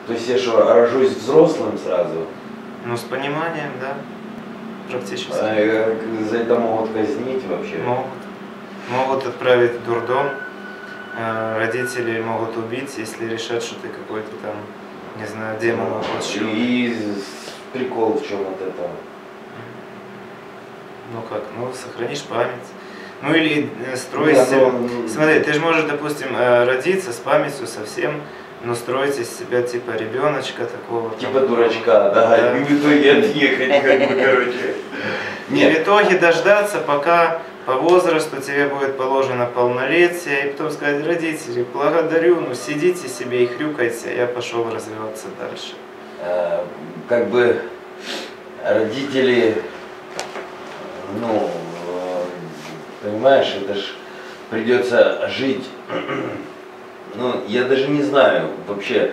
То есть я что, рожусь взрослым сразу? Ну, с пониманием, да, практически. За это могут казнить вообще? Могут. Могут отправить в дурдом. Родители могут убить, если решат, что ты какой-то там, не знаю, демон воплощенный. И прикол в чем от этого? Ну как, ну сохранишь память. Ну или строить себя. Смотри, ты же можешь, допустим, родиться с памятью совсем, но строить из себя типа ребеночка такого. Типа дурачка, да, и в итоге отъехать, как бы, короче. Нет. И в итоге дождаться, пока по возрасту тебе будет положено полнолетие, и потом сказать: родители, благодарю, ну сидите себе и хрюкайте, я пошел развиваться дальше. Как бы родители, ну, понимаешь, это ж придется жить, ну, я даже не знаю, вообще,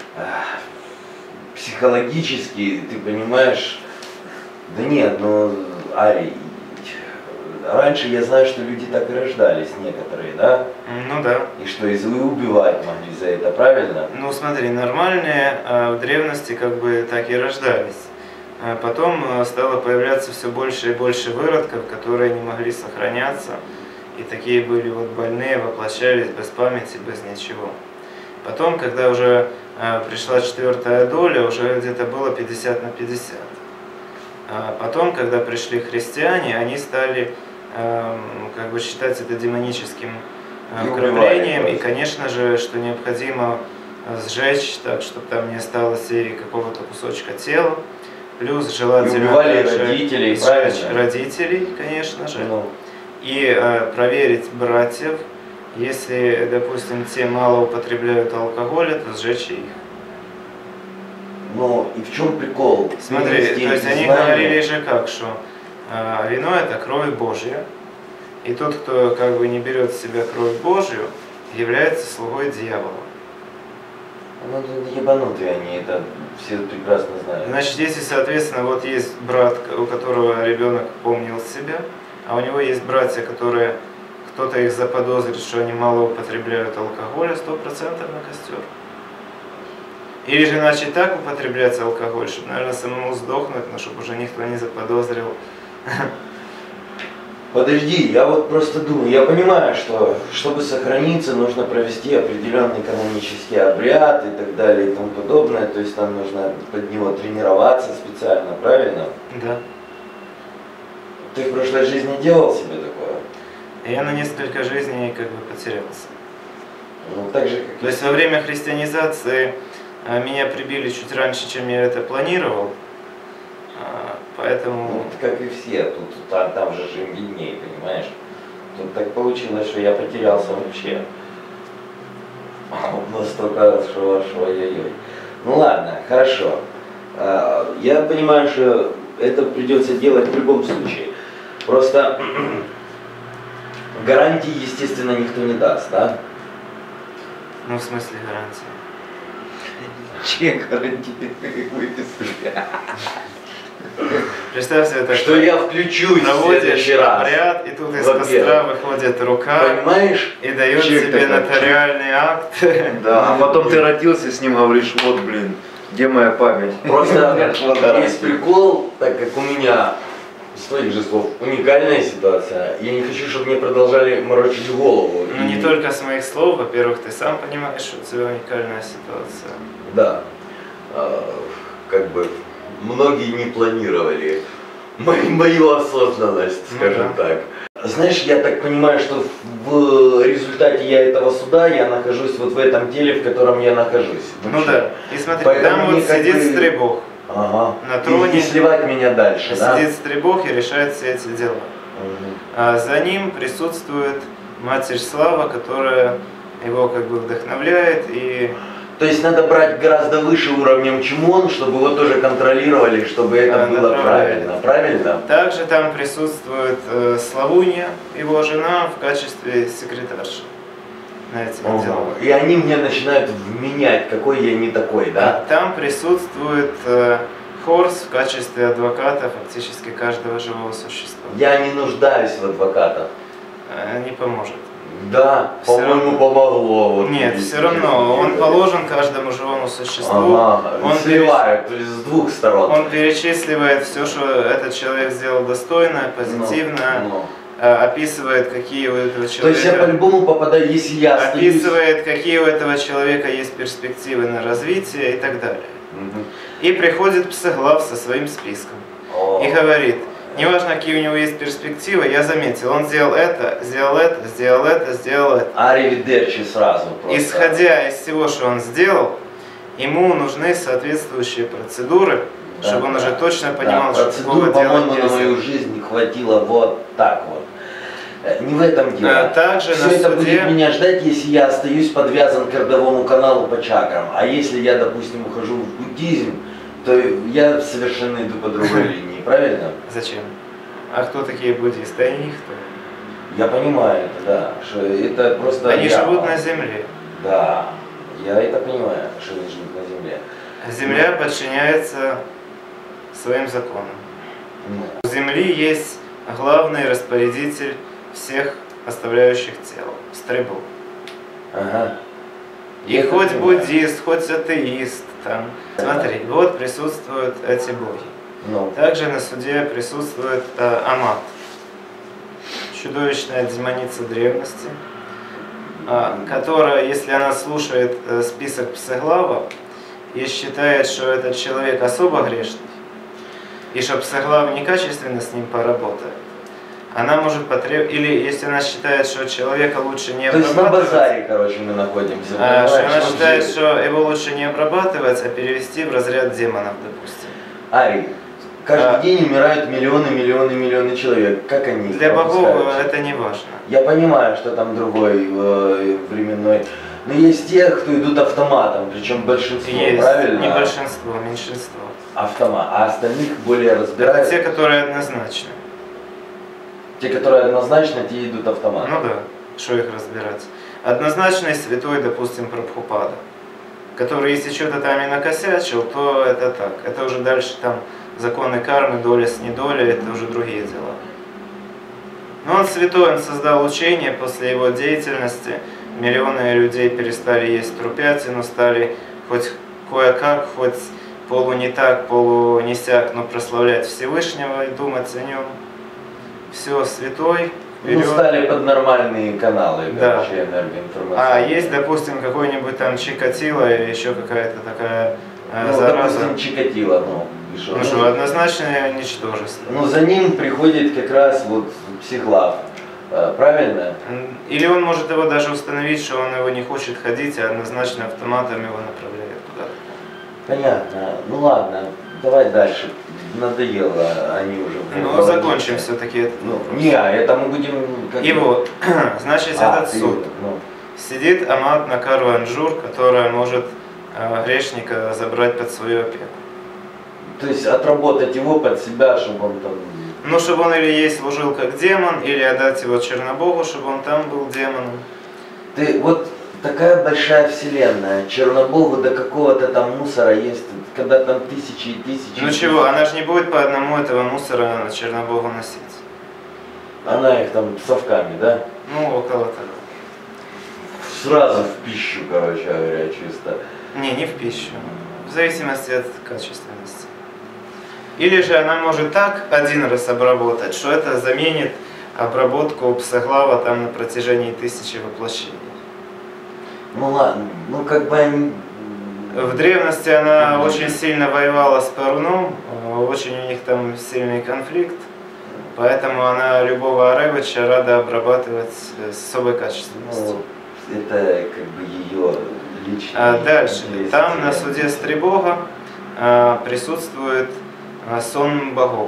психологически, ты понимаешь, да нет, ну, Арий, раньше я знаю, что люди так и рождались, некоторые, да? Ну да. И что, и убивать могли за это, правильно? Ну смотри, нормальные в древности как бы так и рождались. Потом стало появляться все больше и больше выродков, которые не могли сохраняться. И такие были вот больные, воплощались без памяти, без ничего. Потом, когда уже пришла четвертая доля, уже где-то было 50 на 50. Потом, когда пришли христиане, они стали как бы считать это демоническим вкраплением. И, конечно же, что необходимо сжечь так, чтобы там не осталось и какого-то кусочка тела. Плюс желательно родителей, сжечь родителей, конечно же. И проверить братьев. Если, допустим, те мало употребляют алкоголя, то сжечь их. Ну и в чем прикол? Смотри, то есть они говорили же как, что вино это кровь Божья. И тот, кто как бы не берет в себя кровь Божью, является слугой дьявола. Ну, ебанутые они, это все прекрасно знают. Значит, если, соответственно, вот есть брат, у которого ребенок помнил себя, а у него есть братья, которые, кто-то их заподозрит, что они мало употребляют алкоголя, 100% на костер. Или же начать так употреблять алкоголь, чтобы, наверное, самому сдохнуть, но чтобы уже никто не заподозрил. Подожди, я вот просто думаю, я понимаю, что чтобы сохраниться, нужно провести определенный канонический обряд и так далее и тому подобное, то есть нам нужно под него тренироваться специально, правильно? Да. Ты в прошлой жизни делал себе такое? Я на несколько жизней как бы потерялся. Ну, так же, как... То есть во время христианизации меня прибили чуть раньше, чем я это планировал. Поэтому... Ну, как и все, там же им виднее, понимаешь? Тут так получилось, что я потерялся вообще. Настолько, что ой-ой-ой. Ну ладно, хорошо. Я понимаю, что это придется делать в любом случае. Просто гарантии, естественно, никто не даст, да? Ну, в смысле гарантии? Чьи гарантии выписали? Представь себе так, что я включусь в следующий раз. Обряд, и тут из костра выходит рука, понимаешь, и дает тебе нотариальный акт. Да, а потом ты родился с ним, говоришь: вот блин, где моя память? Просто есть прикол, так как у меня, с твоих же слов, уникальная ситуация. Я не хочу, чтобы мне продолжали морочить голову. Ну не только с моих слов, во-первых, ты сам понимаешь, что у тебя уникальная ситуация. Да, как бы многие не планировали мою осознанность, скажем так. Знаешь, я так понимаю, что в результате этого суда я нахожусь вот в этом теле, в котором я нахожусь. Ну да, и смотри, поэтому там вот сидит стребог. Ага. На троне. И сливать меня дальше, да? Сидит стребог и решает все эти дела. А за ним присутствует Матерь Слава, которая его как бы вдохновляет и... То есть надо брать гораздо выше уровнем, чем он, чтобы его тоже контролировали, чтобы это было правильно. Правильно? Также там присутствует Славунья, его жена, в качестве секретарши на этих делах. И они мне начинают вменять, какой я не такой, да? Там присутствует Хорс в качестве адвоката фактически каждого живого существа. Я не нуждаюсь в адвокатах. Не поможет. Да, Всё по-моему, равно. помогло. Вот, Нет, если все равно, честно он говоря. положен каждому живому существу. Ага, Он сливают, то есть с двух сторон. Он перечисливает все, что этот человек сделал достойно, позитивно, Ну. описывает, какие у этого То есть я человека... по-любому попадаю, если я остаюсь... Описывает, какие у этого человека есть перспективы на развитие и так далее. Мгм. И приходит псиглав со своим списком. О. И говорит, неважно, какие у него есть перспективы, я заметил, он сделал это, сделал это, сделал это, сделал это. Аривидерчи сразу просто. Исходя из всего, что он сделал, ему нужны соответствующие процедуры, Да, чтобы он да. уже точно понимал, Да, что процедур, такого делать по-моему, на мою нельзя. жизнь хватило вот так вот. Не в этом дело. Также Все на это суде- будет меня ждать, если я остаюсь подвязан к родовому каналу по чакрам. А если я, допустим, ухожу в буддизм, то я совершенно иду по другой линии, правильно? Зачем? А кто такие буддисты? Они никто. Я понимаю это, да, что это просто... Они яма. живут на земле. Да, я это понимаю, что они живут на земле. Земля подчиняется своим законам. Ну, У Земли есть главный распорядитель всех оставляющих тело. Стрибок. ага. И Я это хоть понимаю. буддист, хоть атеист, там. Смотри, вот присутствуют эти боги. Ну, Также на суде присутствует Амат, чудовищная демоница древности, которая, если она слушает список псиглава и считает, что этот человек особо грешный, и что псиглав некачественно с ним поработает, она может потребовать, или если она считает, что человека лучше не то есть на обрабатывать, базаре, короче, мы находимся. что понимаешь? она Вот считает, здесь. что его лучше не обрабатывать, а перевести в разряд демонов, допустим. Арий, каждый день умирают миллионы человек. Как они их Для богов пропускают? это не важно. Я понимаю, что там другой временной. Но есть те, кто идут автоматом, причем большинство, Есть правильно? не большинство, меньшинство. Автомат. А остальных более Это разбирают. те, которые однозначны. Те, которые однозначно, те идут автоматом. Ну да, что их разбирать. Однозначный святой, допустим, Прабхупада, который, если что-то там и накосячил, то это так. Это уже дальше там законы кармы, доля с недолей, это уже другие дела. Но он святой, он создал учение, после его деятельности миллионы людей перестали есть трупятину, стали хоть кое-как, хоть полу не так, полу не сяк, но прославлять Всевышнего и думать о нем. Все, святой, Ну, вперед. стали под нормальные каналы, Да. короче, энергоинформации. А есть, допустим, какой-нибудь там Чикатило или еще какая-то такая ну, зараза. допустим, Чикатило, ну, и что? Ну что, однозначное ничтожество. Ну, за ним приходит как раз вот псиглав, правильно? Или он может его даже установить, что он его не хочет ходить, а однозначно автоматом его направляет куда-то. Понятно. Ну ладно, давай дальше. Надоело, они уже... Ну, закончим все-таки этот Ну, вопрос. не, это мы будем... как И бы- вот, значит, этот ты, суд. ну, Сидит Амат Накару Анджур, которая может грешника забрать под свою опеку. то есть отработать его под себя, чтобы он там... Ну, чтобы он или ей служил как демон, или отдать его Чернобогу, чтобы он там был демоном. Ты вот такая большая вселенная, Чернобогу до какого-то там мусора есть, когда там тысячи и тысячи... Ну и чего, тысячи. она же не будет по одному этого мусора на Чернобогу носить. Она их там совками, да? Ну, около того. Сразу в пищу, короче говоря, чисто. Не в пищу. В зависимости от качественности. Или же она может так один раз обработать, что это заменит обработку псоглава там на протяжении 1000 воплощений. Ну ладно, ну как бы они... В древности она очень сильно воевала с Перуном, очень у них там сильный конфликт, поэтому она любого Аревича рада обрабатывать с особой качественностью. Ну, это как бы ее личное... А дальше, есть, там на суде Стрибога присутствует сон богов.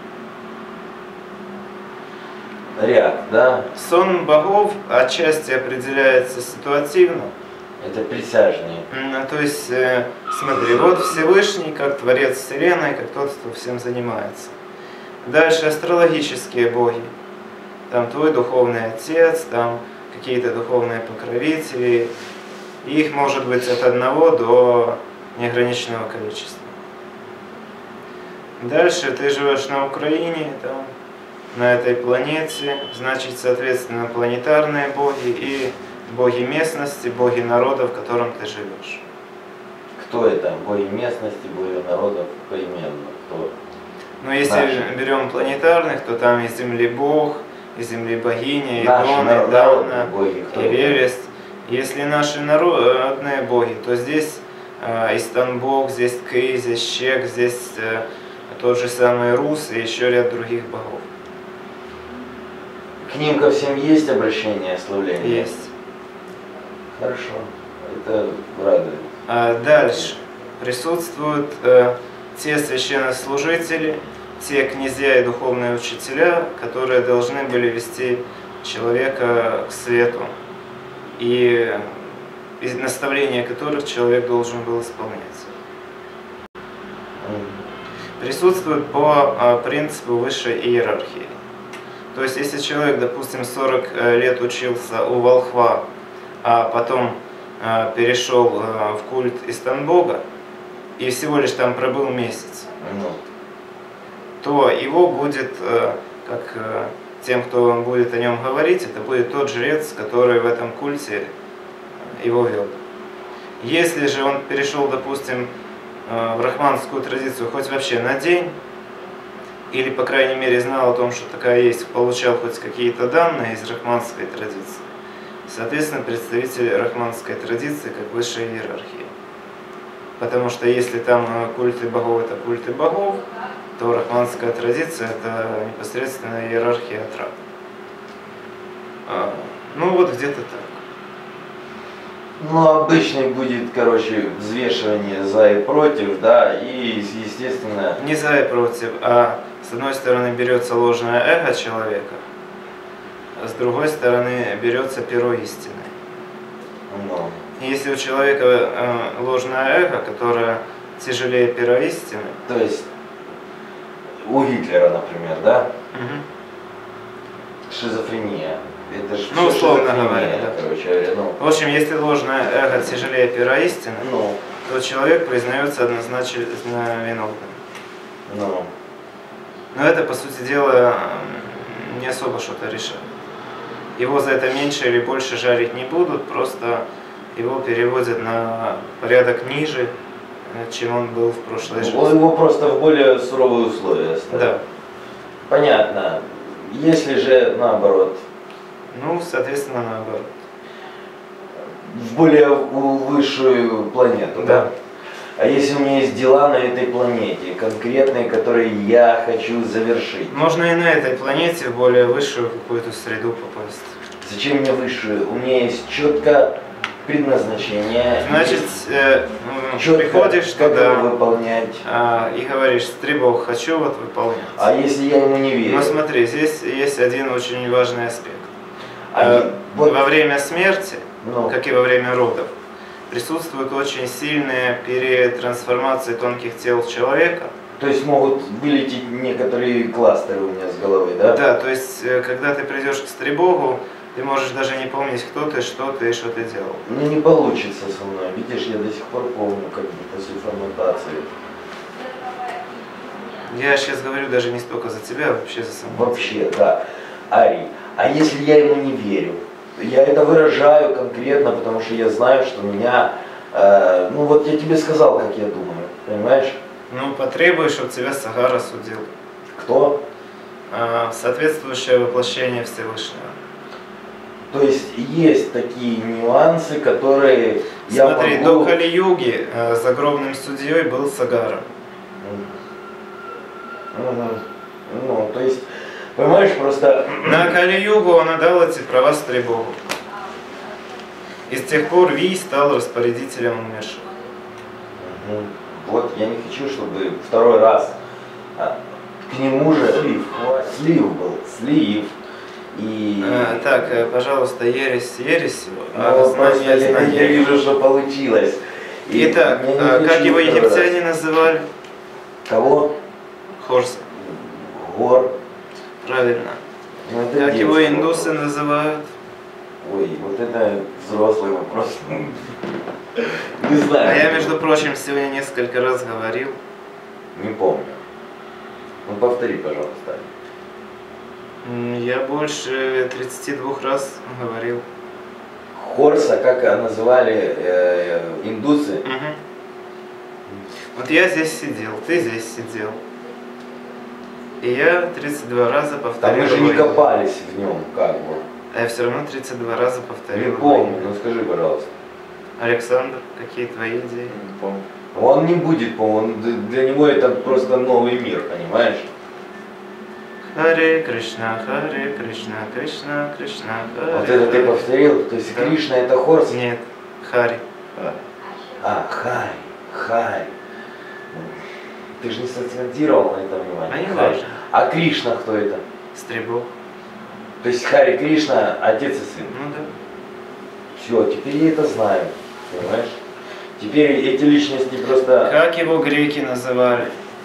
Ряд, да? Сон богов отчасти определяется ситуативно. Это присяжные. То есть, смотри, вот Всевышний, как Творец Вселенной, как тот, кто всем занимается. Дальше астрологические боги. Там твой духовный отец, там какие-то духовные покровители. Их может быть от 1 до неограниченного количества. Дальше ты живешь на Украине, там на этой планете, значит, соответственно, планетарные боги и боги местности, боги народа, в котором ты живешь. Кто это? Боги местности, боги народов, поименно? Кто? Но если Наши. берем планетарных, то там и Земли Бог, и Земли Богиня, и Наши Дон, и народные Дана, боги, кто и это? Велест. Если наши народные боги, то здесь Истанбог, здесь Кы, здесь Щек, здесь тот же самый Рус и еще ряд других богов. К ним ко всем есть обращение, славление? Есть. Хорошо, это радует. Дальше присутствуют те священнослужители, те князья и духовные учителя, которые должны были вести человека к свету, и наставления которых человек должен был исполнять. Присутствует по принципу высшей иерархии. То есть, если человек, допустим, 40 лет учился у волхва, а потом перешел в культ Истанбога и всего лишь там пробыл месяц, то его будет, как тем, кто будет о нем говорить, это будет тот жрец, который в этом культе его вел. Если же он перешел, допустим, в рахманскую традицию хоть вообще на день, или, по крайней мере, знал о том, что такая есть, получал хоть какие-то данные из рахманской традиции, соответственно, представитель рахманской традиции как высшей иерархии. Потому что если там культы богов это культы богов, то рахманская традиция это непосредственно иерархия атрат. Ну вот где-то так. Ну, обычно будет, короче, взвешивание за и против, да, и, естественно... Не за и против, а с одной стороны берется ложное эго человека, а с другой стороны берется перо истины. Ну. Если у человека ложное эго, которое тяжелее пера истины... То есть, у Гитлера, например, да? Шизофрения. Это ж Ну, условно шизофрения, говоря, да. короче говоря, ну. В общем, если ложное эго тяжелее пера истины, Ну, то человек признается однозначно виновным. ну. Но это, по сути дела, не особо что-то решает. Его за это меньше или больше жарить не будут, просто его переводят на порядок ниже, чем он был в прошлой жизни. Его просто в более суровые условия ставят. Да. Понятно. Если же наоборот, Ну, соответственно, наоборот. в более высшую планету, да? Да. А если у меня есть дела на этой планете, конкретные, которые я хочу завершить? Можно и на этой планете в более высшую какую-то среду попасть. Зачем мне высшую? У меня есть четко предназначение. Значит, четко, приходишь как туда его выполнять. И говоришь: «Стрибок, хочу вот выполнять». А если я ему не верю? Но смотри, здесь есть один очень важный аспект. Вот, Во время смерти, ну, как и во время родов, присутствуют очень сильные перетрансформации тонких тел человека. то есть могут вылететь некоторые кластеры у меня с головы, да? Да, то есть, когда ты придешь к Стрибогу, ты можешь даже не помнить, кто ты, что ты и что ты делал. Ну не получится со мной. Видишь, я до сих пор помню, как бы после форматации. Я сейчас говорю даже не столько за тебя, а вообще за самого. Вообще, да. Арий, а если я ему не верю? Я это выражаю конкретно, потому что я знаю, что меня... ну вот я тебе сказал, как я думаю, понимаешь? Ну, потребуй, чтобы тебя Сагара судил. Кто? Соответствующее воплощение Всевышнего. То есть такие нюансы, которые Смотри, я могу... до Кали-юги загробным судьей был Сагара. Ну, то есть, понимаешь, просто... На Кали-югу он отдал эти права Стрибогу. И с тех пор Вий стал распорядителем умерших. Вот, я не хочу, чтобы второй раз к нему же слив был, слив. И... Так, пожалуйста, ересь ересью, Ну, просто знание я знание. вижу, что получилось. И Итак, я не как хочу его второй раз. египтяне называли? Кого? Хорса. Гор. Правильно. Ну, это Как его детский индусы вопрос. называют? Ой, вот это взрослый вопрос. Не знаю. А я, между прочим, сегодня несколько раз говорил. Не помню. Ну повтори, пожалуйста. Я больше 32 раз говорил. Хорса, как называли индусы? Мгм. Вот я здесь сидел, ты здесь сидел. И я 32 раза Там повторил. мы же не его имя. копались в нем, как бы. А я все равно 32 раза повторил. Не его помню, имя. ну скажи, пожалуйста. Александр, какие твои идеи? Не помню. Он не будет, по-моему, для него это просто новый мир, понимаешь? Харе Кришна, Харе Кришна, Кришна, Кришна, Харе. Вот это ты Харе. повторил, то есть Да. Кришна это Хорс? Нет, Хари. Хари, Хари. Ты же не сакцентировал на это внимание. А не Хари. важно. А Кришна кто это? Стребок. То есть Хари Кришна, отец и сын. Ну да. Все, теперь я это знаю, понимаешь? Теперь эти личности просто... Как его греки называли?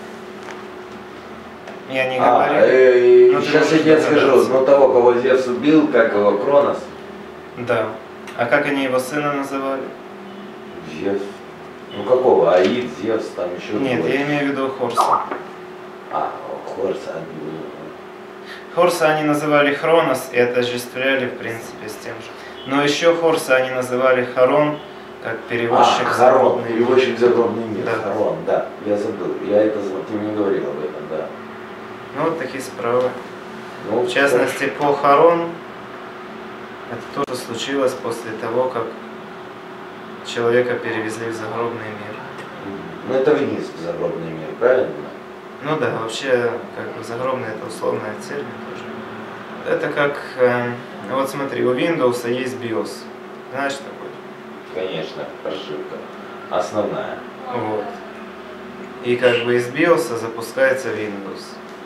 Я не говорил. Ну, ты сейчас я можешь тебе скажу, догадаться. ну того, кого Зевс убил, как его, Кронос? Да. А как они его сына называли? Зевс. Ну какого? Аид, Зевс, там еще Нет, другой. я имею в виду Хорса. Хорс. Хорса они называли Хронос и отождествляли, в принципе, с тем же. Но еще Хорса они называли Харон, как переводчик в Харон, загробный мир. переводчик в загробный мир. Да. Харон, да, я забыл. Я это забыл, ты мне говорил об этом, да. Ну вот такие справы. Ну, В частности, по Харон, это тоже случилось после того, как человека перевезли в загробный мир. Ну это вниз в загробный мир, правильно? Ну да, вообще, как бы загробный это условный термин тоже. Это как, вот смотри, у Windows есть BIOS. Знаешь такой? Конечно, прошивка. Основная. Вот. И как бы из BIOS запускается Windows.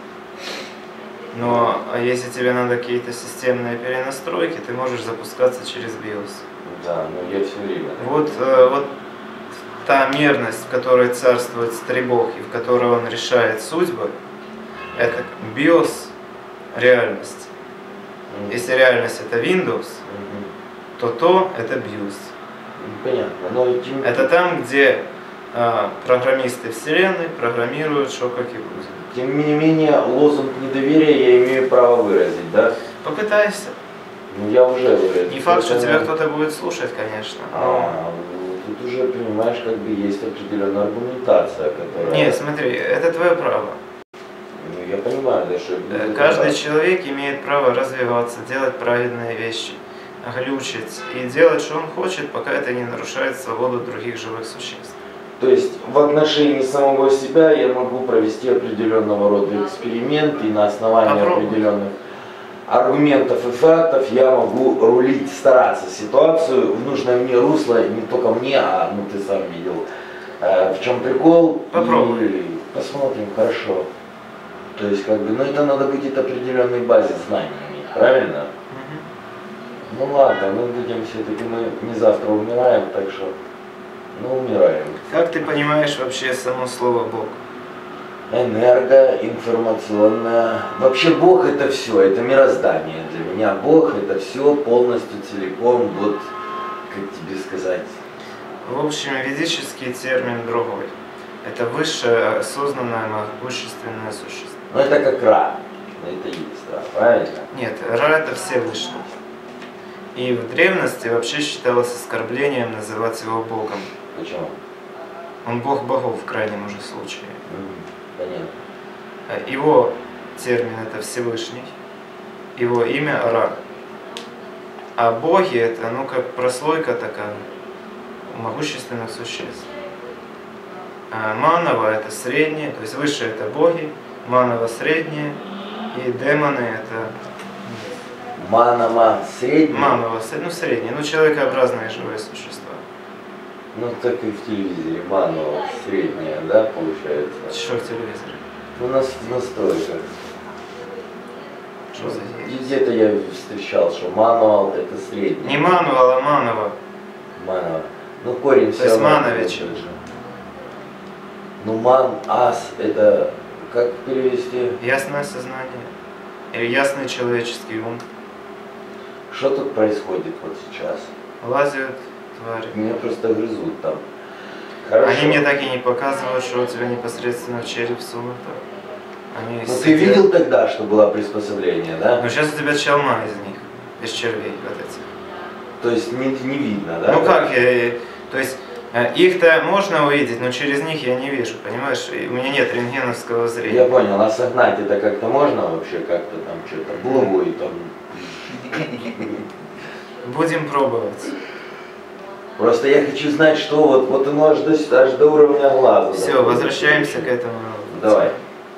Но если тебе надо какие-то системные перенастройки, ты можешь запускаться через BIOS. Да, ну я все время. Вот та мерность, в которой царствует Стребок и в которой он решает судьбы, это BIOS реальность. Если реальность это Windows, то это BIOS. Понятно, но Это там, где программисты вселенной программируют, что как и будет. тем не менее лозунг недоверия я имею право выразить, да? Попытайся. Ну я уже выразил. Не факт, что Это- тебя кто-то будет слушать, конечно. Но... Тут уже, понимаешь, как бы есть определенная аргументация, которая... Нет, смотри, это твое право. Ну, я понимаю, да, что... это Каждый так. человек имеет право развиваться, делать праведные вещи, глючить и делать, что он хочет, пока это не нарушает свободу других живых существ. То есть в отношении самого себя я могу провести определенного рода эксперимент, и на основании Попробуй. определенных аргументов и фактов я могу рулить, стараться ситуацию в нужное мне русло, не только мне, а ну ты сам видел, в чем прикол. Попробуй. И посмотрим, хорошо. То есть как бы, ну это надо быть определенной базе знаний иметь, правильно? Ну ладно, мы будем все-таки, мы не завтра умираем, так что, ну умираем. Как ты понимаешь вообще само слово Бог? Энергоинформационная. Вообще Бог это все, это мироздание. Для меня Бог это все полностью, целиком, вот, как тебе сказать. В общем, ведический термин другой. Это высшее, осознанное, могущественное существо. Ну это как Ра. Это есть Ра, правильно? Нет, Ра это Всевышний. И в древности вообще считалось оскорблением называть его Богом. Почему? Он Бог богов в крайнем уже случае. Понятно. Его термин это Всевышний, его имя Ра. А боги это, ну, как прослойка такая могущественных существ. А Манава это средние, то есть высшие это боги, Манава средние, и демоны это Манама средний. Манава, ну средние, ну человекообразные живые существа. Ну так и в телевизоре. Манова средняя, да, получается? Что в телевизоре? Ну нас в настройках. Что за И где-то я встречал, что мануал это средний. Не Мануал, а Манова. Манова. Ну корень все есть равно. Манович. тот же. Ну ман, ас, это как перевести? Ясное сознание. Или ясный человеческий ум. Что тут происходит вот сейчас? Лазят твари. Меня просто грызут там. Хорошо. Они мне так и не показывают, что у тебя непосредственно в череп всунуто. Они Ну ты сидят. видел тогда, что было приспособление, да? Ну сейчас у тебя челма из них, без червей вот этих. То есть не видно, да? Ну как, то есть их-то можно увидеть, но через них я не вижу, понимаешь? И у меня нет рентгеновского зрения. Я понял, а согнать это как-то можно вообще, как-то там что-то булавой там? Будем пробовать. Просто я хочу знать, что вот оно аж до уровня глаза. Все, возвращаемся к этому. Давай.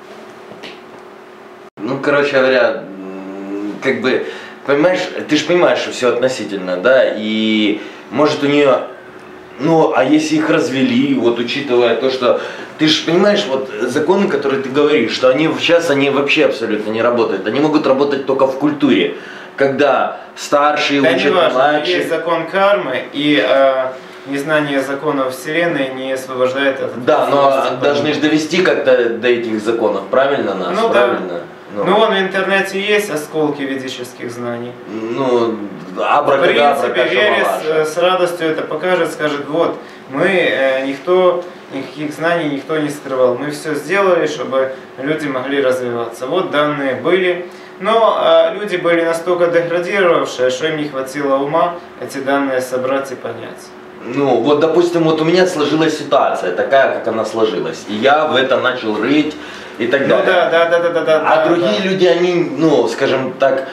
Ну, короче говоря, как бы, понимаешь, ты же понимаешь, что все относительно, да, и может у нее, ну, а если их развели, вот учитывая то, что, ты же понимаешь, вот законы, которые ты говоришь, что они сейчас, они вообще абсолютно не работают, они могут работать только в культуре, когда старшие Да не учат важно, младших. есть закон кармы, и незнание законов Вселенной не освобождает от Да, но ответственности. должны же довести как-то до этих законов, правильно нас? Ну да. Правильно? Ну вон в интернете есть осколки ведических знаний. Ну, В абракадабра, принципе, Верес кашамалаша. с радостью это покажет, скажет, вот, мы никаких знаний никто не скрывал, мы все сделали, чтобы люди могли развиваться. Вот данные были, но люди были настолько деградировавшие, что им не хватило ума эти данные собрать и понять. Ну, вот, допустим, вот у меня сложилась ситуация такая, как она сложилась, и я в этом начал рыть и так Ну далее. да. А другие люди, они, ну, скажем так,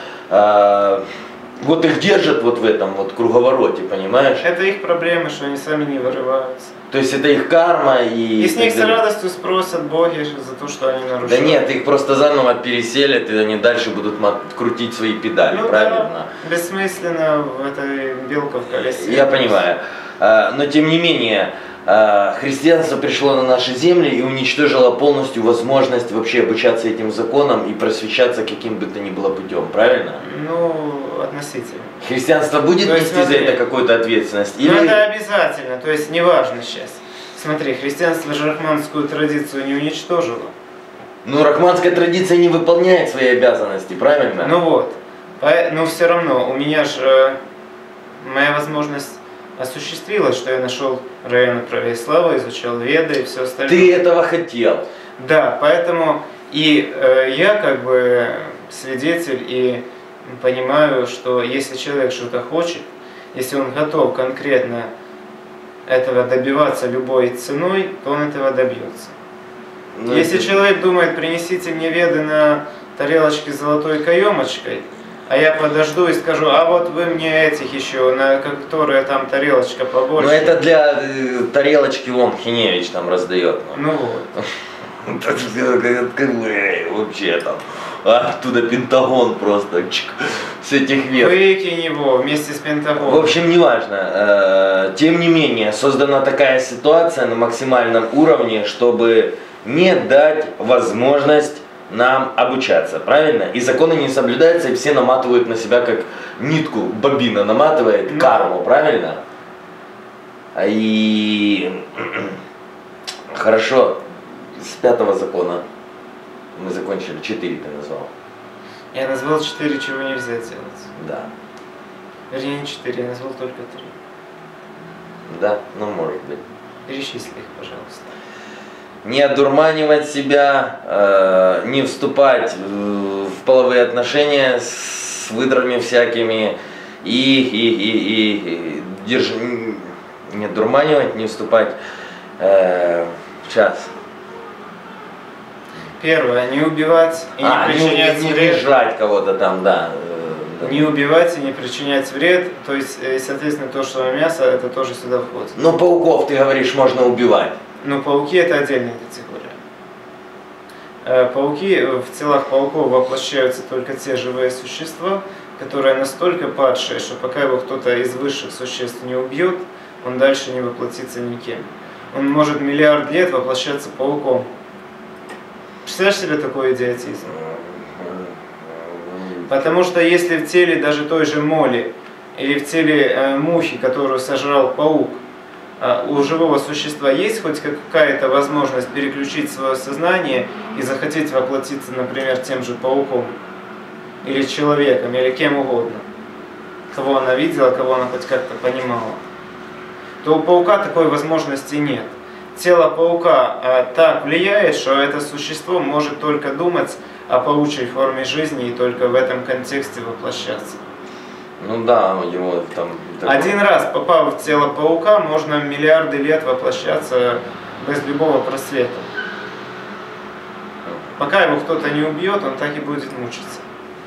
вот их держат вот в этом вот круговороте, понимаешь? Это их проблемы, что они сами не вырываются. То есть это их карма и... И с так них с далее. радостью спросят боги за то, что они Да нарушают. нет, их просто заново переселят, и они дальше будут крутить свои педали, Ну правильно? да, бессмысленно в этой белка в колесе. Я понимаю. Но тем не менее, христианство пришло на наши земли и уничтожило полностью возможность вообще обучаться этим законам и просвещаться каким бы то ни было путем, правильно? Ну, относительно. Христианство будет То есть, нести за смотри. это какую-то ответственность? Ну это обязательно, то есть неважно сейчас. Смотри, христианство же рахманскую традицию не уничтожило. Ну, рахманская традиция не выполняет свои обязанности, правильно? Ну вот, но все равно у меня же моя возможность осуществилась, что я нашел районы православия, изучал веды и все остальное. Ты этого хотел. Да, поэтому и я как бы свидетель и понимаю, что если человек что-то хочет, если он готов конкретно этого добиваться любой ценой, то он этого добьется. Ну, Если это- человек думает, принесите мне веды на тарелочке с золотой каемочкой, а я подожду и скажу, а вот вы мне этих еще, на которые там тарелочка побольше. Ну это для тарелочки вон Хиневич там раздает. Ну вот. Вообще там. Оттуда Пентагон просто чик, с этих вет. Выкинь его вместе с Пентагоном. В общем, неважно. Тем не менее, создана такая ситуация на максимальном уровне, чтобы не дать возможность нам обучаться, правильно? И законы не соблюдаются, и все наматывают на себя, как нитку бобина наматывает Ну. карму, правильно? И хорошо, с 5-го закона мы закончили, 4 ты назвал. Я назвал 4, чего нельзя делать. Да. Вернее, не 4, я назвал только 3. Да, ну может быть. Перечисли их, пожалуйста. Не одурманивать себя, не вступать в половые отношения с выдрами всякими и не одурманивать, не вступать сейчас. Первое, не убивать и не причинять не вред. жрать кого-то там, да. Не убивать и не причинять вред, то есть, соответственно, то, что мясо, это тоже сюда входит. Но пауков, ты говоришь, можно убивать. Но пауки это отдельная категория. Пауки, в телах пауков воплощаются только те живые существа, которые настолько падшие, что пока его кто-то из высших существ не убьет, он дальше не воплотится никем. Он может миллиард лет воплощаться пауком. Представляешь себе такой идиотизм? Потому что если в теле даже той же моли или в теле мухи, которую сожрал паук, у живого существа есть хоть какая-то возможность переключить свое сознание и захотеть воплотиться, например, тем же пауком, или человеком, или кем угодно, кого она видела, кого она хоть как-то понимала, то у паука такой возможности нет. тело паука так влияет, что это существо может только думать о паучьей форме жизни и только в этом контексте воплощаться. Ну да, у него там... Один раз попав в тело паука, можно миллиарды лет воплощаться без любого просвета. Пока его кто-то не убьет, он так и будет мучиться.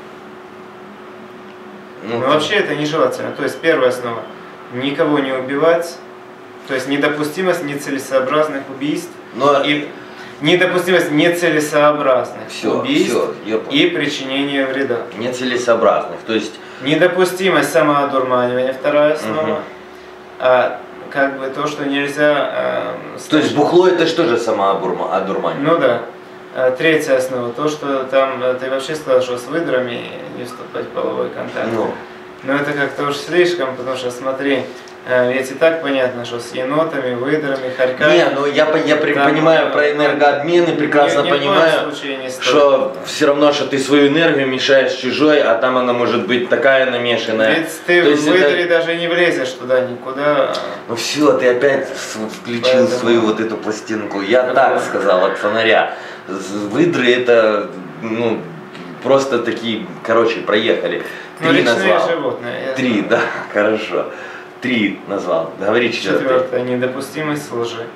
Но вообще это нежелательно. То есть первая основа – никого не убивать, то есть недопустимость нецелесообразных убийств и недопустимость нецелесообразных убийств и причинения вреда. Нецелесообразных, то есть... Недопустимость самоодурманивания, вторая основа. А как бы то, что нельзя... То есть бухло это что же самоодурманивание? Ну да. Третья основа, то, что там ты вообще сказал, что с выдрами не вступать в половой контакт. Но это как-то уж слишком, потому что смотри, ведь и так понятно, что с енотами, выдрами, хорьками... Не, ну я понимаю про энергообмен и прекрасно понимаю, что все равно, что ты свою энергию мешаешь чужой, а там она может быть такая намешанная. Ведь ты в выдре даже не влезешь туда никуда. Ну все, ты опять включил свою вот эту пластинку. Я так сказал, от фонаря. Выдры это, ну, просто такие, короче, проехали. Три назвал. Животные. Три, да, хорошо. Три назвал. Говори четвертый. Четвертое, недопустимость лжи.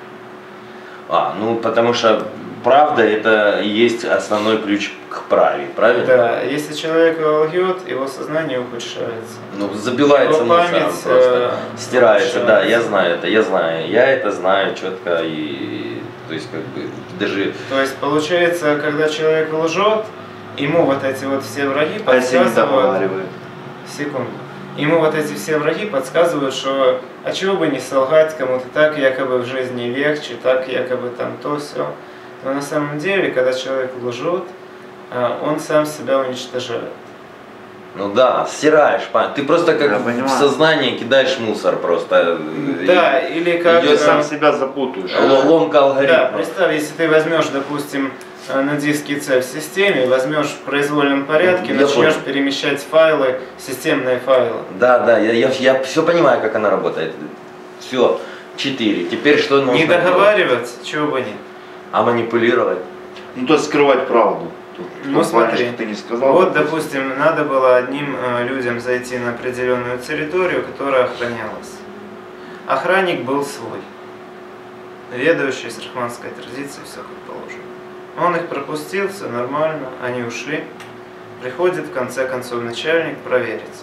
Ну потому что правда это и есть основной ключ к праве, правильно? Да, если человек лгет, его сознание ухудшается. Ну, забивается мусором просто, стирается, да, я знаю это, я это знаю четко и, то есть как бы даже... То есть получается, когда человек лжет, ему вот эти вот все враги подсказывают... Секунду. Ему вот эти все враги подсказывают, что а чего бы не солгать кому-то, так якобы в жизни легче, так якобы там то все. Но на самом деле, когда человек лжет, он сам себя уничтожает. Ну да, стираешь, ты просто как в сознании кидаешь мусор просто. Да, или как... сам себя запутаешь. Ломка алгоритма. Да, представь, если ты возьмешь, допустим, на диске C в системе, возьмешь в произвольном порядке, начнешь перемещать файлы, системные файлы. Да, я все понимаю, как она работает. Все, 4. Теперь что нужно? Не договариваться, чего бы нет. А манипулировать? Ну то есть скрывать правду. Ну смотри, ты не сказал, вот допустим, надо было одним людям зайти на определенную территорию, которая охранялась. Охранник был свой, ведающий с рахманской традицией, все как положено. Он их пропустил, все нормально, они ушли. Приходит в конце концов начальник проверить.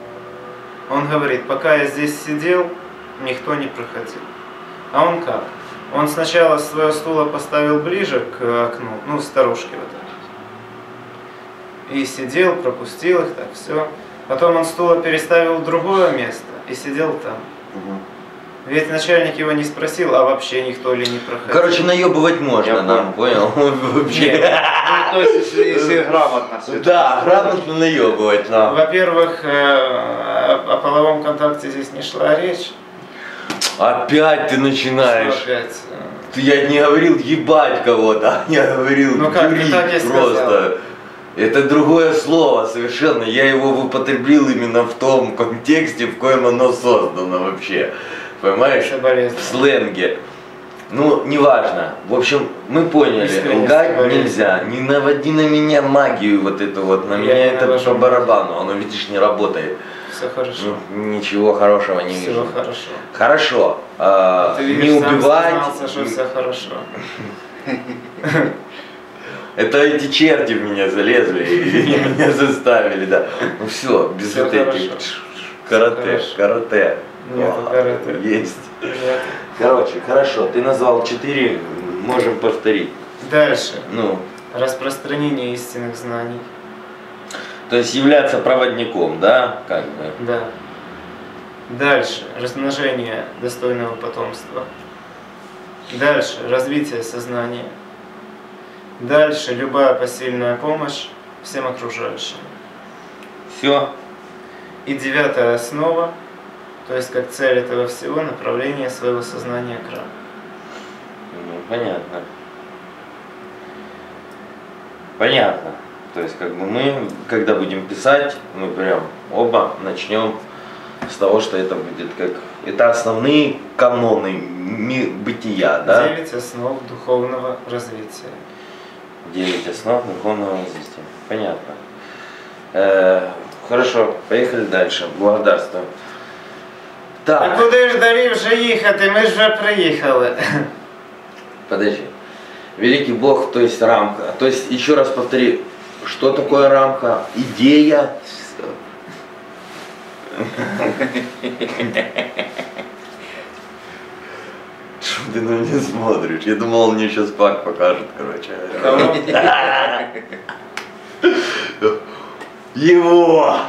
Он говорит, пока я здесь сидел, никто не проходил. А он как? Он сначала своего стула поставил ближе к окну, ну, старушки вот так. И сидел, пропустил их, так все. Потом он стула переставил в другое место и сидел там. Ведь начальник его не спросил, а вообще никто ли не проходил. Короче, наебывать можно нам, понял? Вообще. То есть, если грамотно. Да, грамотно наебывать нам. Во-первых, о половом контакте здесь не шла речь. Опять ты начинаешь. Я не говорил ебать кого-то, я говорил дурить просто. Это другое слово совершенно. Я его употребил именно в том контексте, в коем оно создано вообще. Понимаешь? В сленге. Ну, неважно. В общем, мы поняли, лгать нельзя. Не наводи на меня магию вот эту вот. На меня это по барабану. Оно, видишь, не работает. Все хорошо. Ничего хорошего не вижу. Все хорошо. Хорошо. Ты видишь, не убивать. Сам что все хорошо. Это эти черти в меня залезли и меня заставили, да. Ну все, без вот этих карате. Нету карате. Есть. Короче, хорошо, ты назвал 4, можем повторить. Дальше. Ну. Распространение истинных знаний. То есть являться проводником, да, как бы. Да. Дальше. Размножение достойного потомства. Дальше. Развитие сознания. Дальше. Любая посильная помощь всем окружающим. Все. И 9-я основа, то есть как цель этого всего, направление своего сознания к Ра. Ну, понятно. Понятно. То есть как бы мы, когда будем писать, мы прям оба начнем с того, что это будет как... Это основные каноны бытия, да? 9 основ духовного развития. 9 основ духовного развития. Понятно. Хорошо, поехали дальше. Благодарствую. А Так, куди ж далі вже їхати? Ми ж вже приїхали. подожди. Великий Бог, то есть рамка. То есть, еще раз повтори, что такое рамка? Идея. Что ты на меня смотришь? Я думал, он мне сейчас факт покажет, короче. Кого? Его!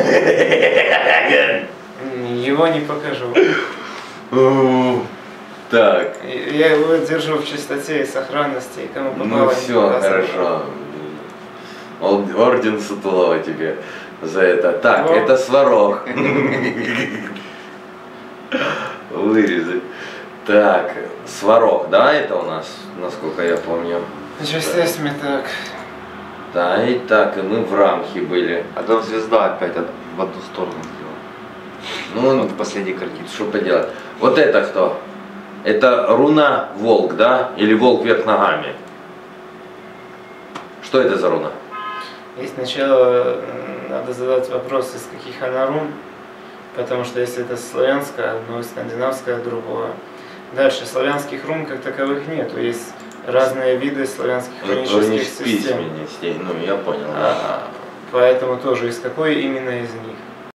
Его не покажу. Так, Я его держу в чистоте и сохранности, и кому попало ну не все, показываю. хорошо. Орден Сутулова тебе за это. Так, Ну. это сварог. Вырезать. Так, сварог, да, это у нас, насколько я помню. Естественно, так. Да, и так, и мы в рамке были. А там звезда опять в одну сторону сделала. Ну, Вот в последней картинке. что поделать. Вот это кто? Это руна волк, да? Или волк вверх ногами? Что это за руна? И сначала надо задать вопрос, из каких она рун, потому что если это славянское одно, и скандинавское другое. Дальше славянских рун как таковых нету, есть разные виды славянских рунических систем. Письменностей, ну я понял. Поэтому тоже из какой именно из них.